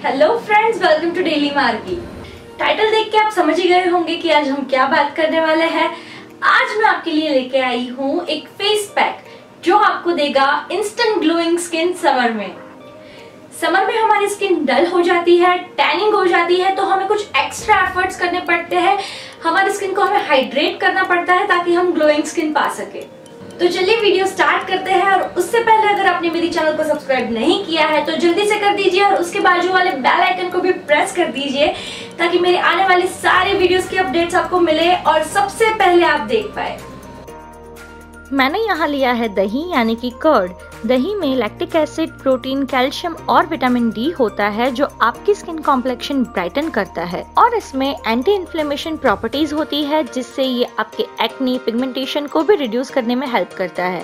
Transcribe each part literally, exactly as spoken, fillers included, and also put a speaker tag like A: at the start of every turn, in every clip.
A: Hello friends, welcome to daily मार्गी। Title देख के आप समझ ही गए होंगे कि आज हम क्या बात करने वाले हैं। आज मैं आपके लिए लेके आई हूँ एक फेस पैक जो आपको देगा इंस्टेंट ग्लोइंग स्किन समर में। समर में हमारी स्किन डल हो जाती है, टैनिंग हो जाती है, तो हमें कुछ एक्स्ट्रा एफर्ट्स करने पड़ते हैं। हमारी स्किन को हमें हाइड्रेट करना पड़ता है ताकि हम ग्लोइंग स्किन पा सके। तो चलिए वीडियो स्टार्ट करते हैं। और उससे पहले अगर आपने मेरी चैनल को सब्सक्राइब नहीं किया है तो जल्दी से कर दीजिए और उसके बाजू वाले बेल आइकन को भी प्रेस कर दीजिए ताकि मेरे आने वाली सारे वीडियोस की अपडेट्स आपको मिले और सबसे पहले आप देख पाए।
B: मैंने यहाँ लिया है दही यानी कि कर्ड। दही में लैक्टिक एसिड, प्रोटीन, कैल्शियम और विटामिन डी होता है जो आपकी स्किन कॉम्प्लेक्शन ब्राइटन करता है और इसमें एंटी इन्फ्लेमेशन प्रॉपर्टीज होती है जिससे ये आपके एक्ने, पिगमेंटेशन को भी रिड्यूस करने में हेल्प करता है।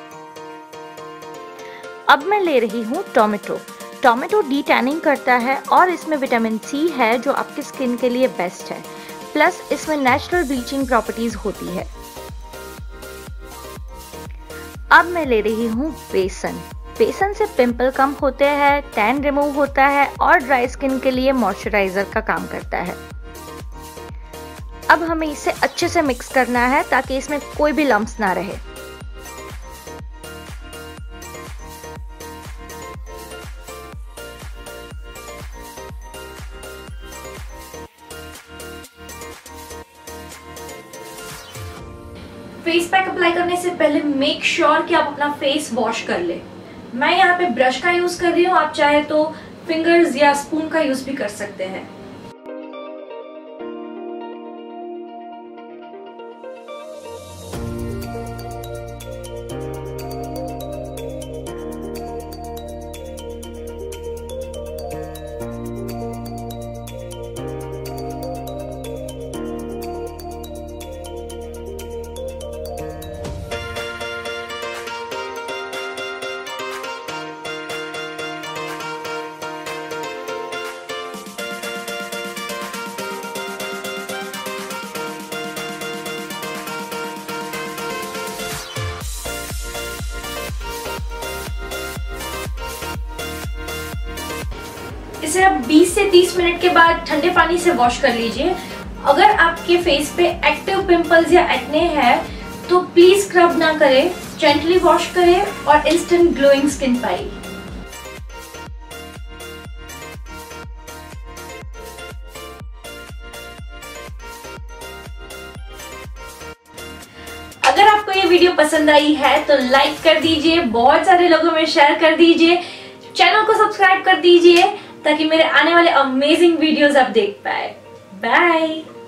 B: अब मैं ले रही हूँ टोमेटो। टोमेटो डी टैनिंग करता है और इसमें विटामिन सी है जो आपकी स्किन के लिए बेस्ट है। प्लस इसमें नेचुरल ब्लीचिंग प्रॉपर्टीज होती है। अब मैं ले रही हूँ बेसन। बेसन से पिंपल कम होते हैं, टैन रिमूव होता है और ड्राई स्किन के लिए मॉइस्चराइजर का काम करता है। अब हमें इसे अच्छे से मिक्स करना है ताकि इसमें कोई भी लम्प्स ना रहे।
A: फेस पैक अप्लाई करने से पहले मेक श्योर कि आप अपना फेस वॉश कर ले। मैं यहाँ पे ब्रश का यूज कर रही हूँ, आप चाहे तो फिंगर्स या स्पून का यूज भी कर सकते हैं। इसे आप बीस से तीस मिनट के बाद ठंडे पानी से वॉश कर लीजिए। अगर आपके फेस पे एक्टिव पिंपल्स या एक्ने है तो प्लीज स्क्रब ना करें, जेंटली वॉश करें और इंस्टेंट ग्लोइंग स्किन पाइए। अगर आपको ये वीडियो पसंद आई है तो लाइक कर दीजिए, बहुत सारे लोगों में शेयर कर दीजिए, चैनल को सब्सक्राइब कर दीजिए ताकि मेरे आने वाले अमेजिंग वीडियोस आप देख पाए। बाय।